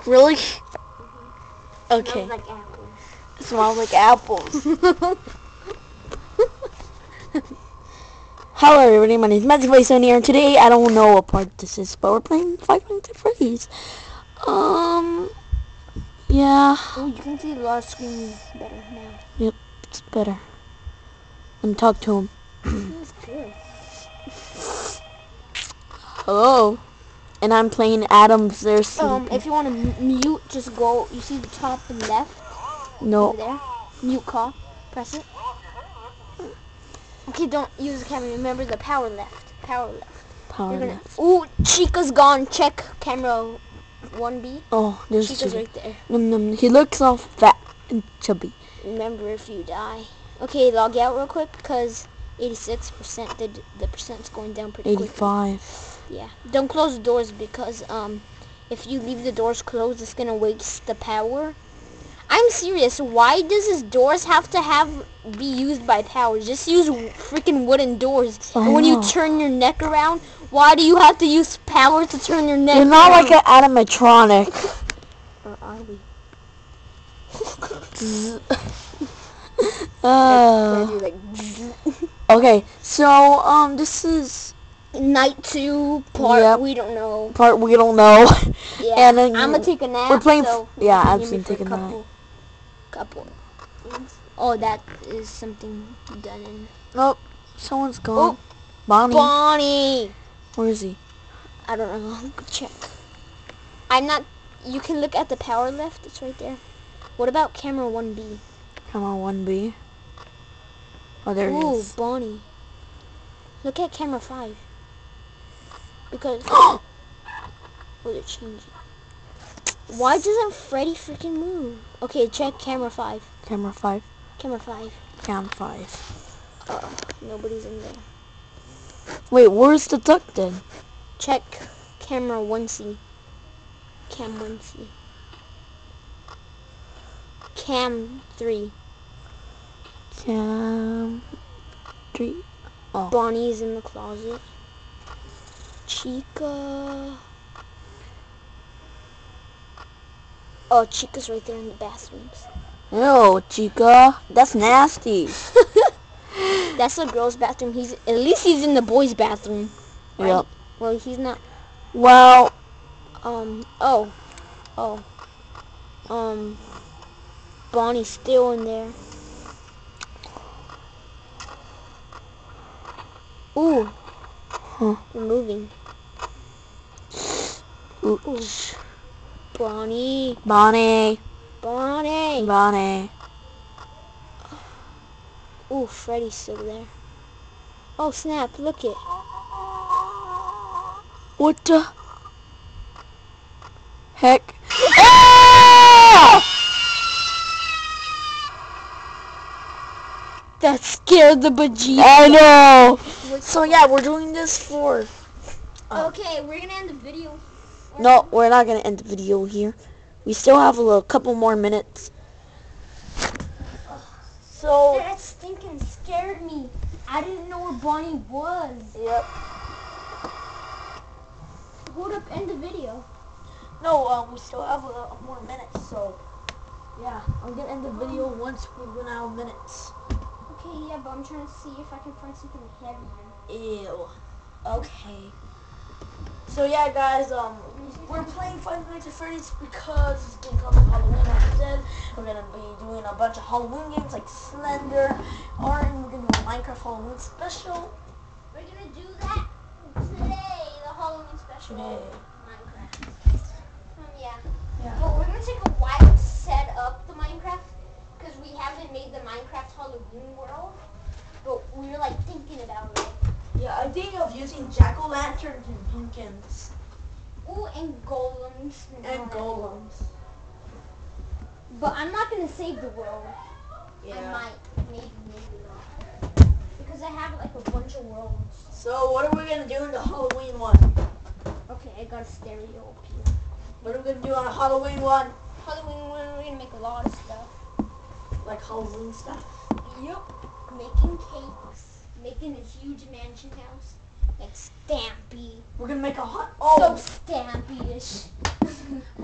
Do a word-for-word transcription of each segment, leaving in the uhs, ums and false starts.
Really? Mm-hmm. Okay. Smells like apples. It smells like apples. Hello everybody, my name is Magic Voice here, and today I don't know what part this is, but we're playing Five Nights at Freddy's. Um, yeah. Oh, you can see the large screen better now. Yep, it's better. Let me talk to him. That's good. Hello. And I'm playing Adams. There's Um, if you want to mute, just go. You see the top and left no. over there. Mute call. Press it. Okay, don't use the camera. Remember the power left. Power left. Power You're gonna. left. Ooh, Chica's gone. Check camera one B. Oh, there's Chica's Chica. right there. Num, num. He looks all fat and chubby. Remember, if you die. Okay, log out real quick, cause eighty-six percent. The the percent's going down pretty quickly. eighty-five. Yeah. Don't close the doors because um, if you leave the doors closed, it's gonna waste the power. I'm serious. Why does his doors have to have be used by power? Just use freaking wooden doors. I and when know. you turn your neck around, why do you have to use power to turn your neck? You're not around? like an animatronic. Or are we? uh, Like, okay, so um, this is night two part. Yep. We don't know. part we don't know. Yeah. And then I'm gonna take a nap. we're playing. So Yeah, you I'm can gonna give me take a for nap. couple, couple things. Oh, that is something done in. Oh, someone's gone. Oh, Bonnie. Bonnie. Where is he? I don't know. Go check. I'm not. You can look at the power left. It's right there. What about camera one B? Come on, one B. Oh, there he Ooh, is. Bonnie. Look at camera five. Because Oh, they're changing. Why doesn't Freddy freaking move? Okay, check camera five. camera five. Camera five. Cam five. Uh, nobody's in there. Wait, where's the duck then? Check camera one C. Cam one C. Cam three. Cam three. Oh. Bonnie's in the closet. Chica. Oh, Chica's right there in the bathrooms. Ew, Chica. That's nasty. That's the girl's bathroom. He's at least he's in the boys' bathroom. Right? Yep. Well, he's not. Well, Um. Oh. Oh. Um. Bonnie's still in there. Ooh. Huh. We're moving. Ooh. Ooh. Bonnie. Bonnie. Bonnie. Bonnie. Ooh, Freddy's still there. Oh snap! Look it. What the heck? Ah! That scared the bejesus. I know. So yeah, we're doing this for. Uh, Okay, we're gonna end the video. no, we're not gonna end the video here. We still have a little couple more minutes. So. That stinking scared me. I didn't know where Bonnie was. Yep. Hold up, end the video. No, um, we still have a little more minutes. So. Yeah, I'm gonna end the video once we run out of minutes. Okay, yeah, but I'm trying to see if I can find something heavier. Ew. Okay. So yeah, guys, um, we're playing Five Nights at Freddy's because it's been coming Halloween, like I said. We're gonna be doing a bunch of Halloween games like Slender, or we're gonna do a Minecraft Halloween special. We're gonna do that today, the Halloween special. Today. Minecraft. Um, yeah. Yeah. But we're gonna take a while to set up the Minecraft because we haven't made the Minecraft Halloween world. But we were like thinking about it. Yeah, I think of using jack-o'-lanterns and pumpkins. Ooh, and golems. And golems. But I'm not gonna save the world. Yeah. I might, maybe, maybe not. Because I have like a bunch of worlds. So what are we gonna do in the Halloween one? Okay, I got a stereo up here. What are we gonna do on a Halloween one? Halloween one, we're gonna make a lot of stuff. Like Halloween stuff. Yep. Making cakes. Making a huge mansion house. Like Stampy. We're gonna make a hot. Oh. So Stampy-ish.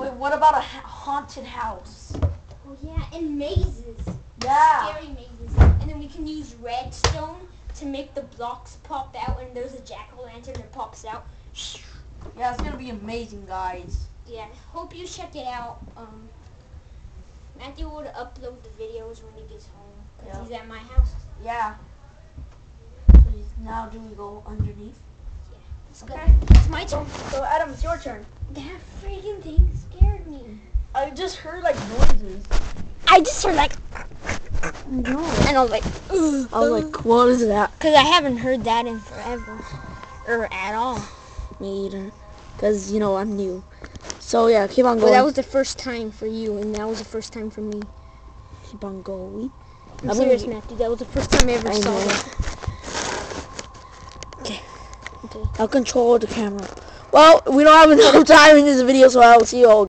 Wait, what about a ha haunted house? Oh yeah, and mazes. Yeah. Scary mazes. And then we can use redstone to make the blocks pop out, and there's a jack-o'-lantern that pops out. Yeah, it's gonna be amazing, guys. Yeah, hope you check it out. Um, Matthew would upload the videos when he gets home, because Yeah. he's at my house. Yeah. So now do we go underneath? Let's Okay. go. It's my turn. So Adam, it's your turn. That freaking thing scared me. I just heard like noises. I just heard like, No. and I was like, ugh. I was like, what is that? Because I haven't heard that in forever, or at all. Me either. Because, you know, I'm new. So, yeah, keep on Well, going. that was the first time for you, and that was the first time for me. Keep on going. I'm, I'm serious, gonna- Matthew. That was the first time I ever I saw know. it. Okay. Okay. I'll control the camera. Well, we don't have enough time in this video, so I'll see you all.